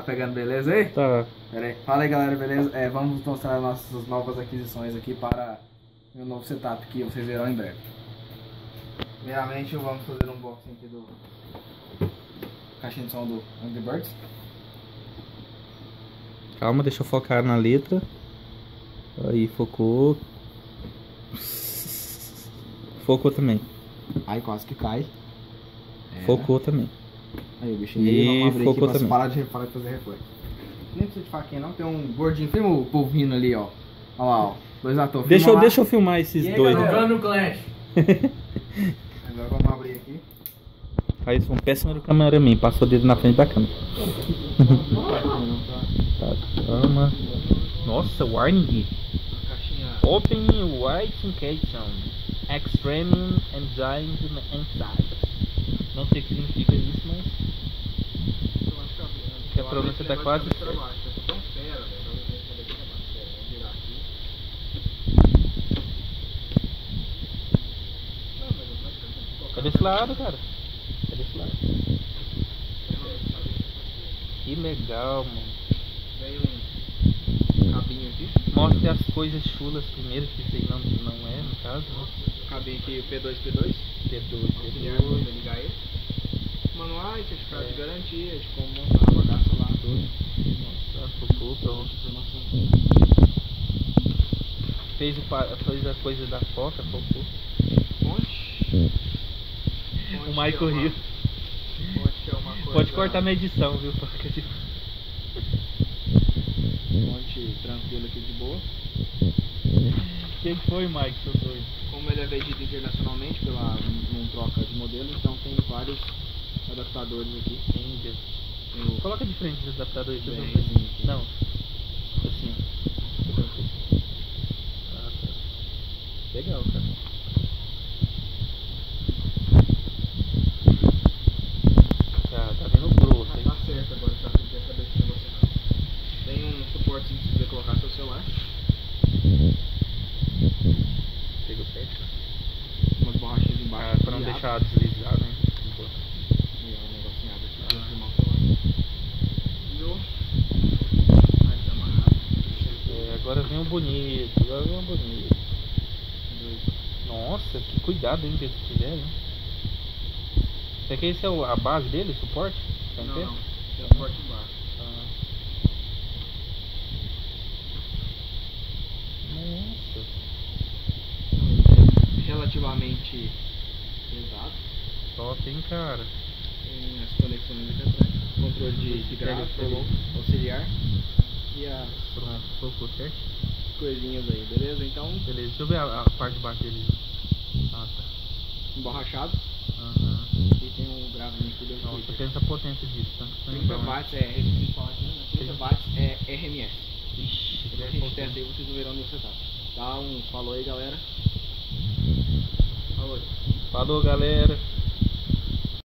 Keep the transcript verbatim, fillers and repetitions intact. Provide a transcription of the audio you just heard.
pegando beleza aí? Tá. Pera aí. Fala aí, galera, beleza? É, vamos mostrar nossas novas aquisições aqui para meu novo setup que vocês verão em breve. Primeiramente, vamos fazer um unboxing aqui do caixinha de som do Angry Birds. Calma, deixa eu focar na letra. Aí, focou. Focou também. Ai, quase que cai. É. Focou também. Aí o bichinho E aí, vamos abrir focou aqui pra também. parar de, parar de fazer reflexo. Nem precisa de faquinha não, tem um gordinho. Filma o povo rindo ali, ó. Olha lá, ó. Dois atores. Deixa eu, lá. deixa eu filmar esses E aí, dois. galera? no Clash. Agora vamos abrir aqui. Aí, um péssimo cameraman, passou o dedo na frente da câmera. Tá, calma. Nossa, warning. Caixinha. Open White Encapsulation. Extreme Engine Inside. Não sei o que significa isso, mas que a pronúncia tá quase certa. É desse lado, cara. É desse lado. Que legal, mano. Veio um cabinho aqui. Mostre as coisas chulas primeiro, que isso aí não, não é, no caso. Né? Cabinho aqui, P dois P dois. P dois, P Auxiliar dois. pra ligar ele. Manuais, certificado de garantia, de como montar a bagaça lá, tudo. Nossa, focou, pronto. Fez, o, pa- fez a coisa da foca, focou. Fonte. O Michael riu. Fonte é uma coisa. Pode cortar na edição, viu? Foca de... Fonte tranquila aqui de boa. Quem foi, Mike, seu doido? Como ele é vendido internacionalmente pela não troca de modelo, então tem vários adaptadores aqui. Índia. Tem o Coloca de frente os adaptadores. B que eu R tô zinho vendo. aqui. Não. Assim, ó. Ah, tá. Legal, cara. Tá, tá vindo grosso, Ah, hein? tá certo agora, tá sem ter cabeça de negócio errado. Tem um suporte pra você colocar seu celular. Pegou certo. Umas borrachinhas embaixo. Ah, pra não de deixar deslizar, né? E ó, um negocinho abre aqui pra filmar o celular. E o mais amarrado. É, agora vem o bonito, agora vem o bonito. Nossa, que cuidado, hein, que eles fizeram, hein? Será que esse é o- a base dele, o suporte? Tá Não, inteiro? não. Tem a porta embaixo. Ah. Nossa. É relativamente pesado. Top, hein, cara. Tem as conexões aqui atrás. Controle de, de grave, Pega, auxiliar. E as Pronto, focou certo. coisinhas aí, beleza? Então, Beleza, deixa eu ver a, a parte de baixo dele. Ah, tá. emborrachado. Aham. E tem um gravezinho aqui dentro. Nossa, pensa a potência disso. Tanto que trinta watts é, resistência falar aqui, né? trinta watts é R M S. Ixi, A gente testa aí, vocês não verão no setup. Dá um falou aí, galera. Falou aí. Falou, galera.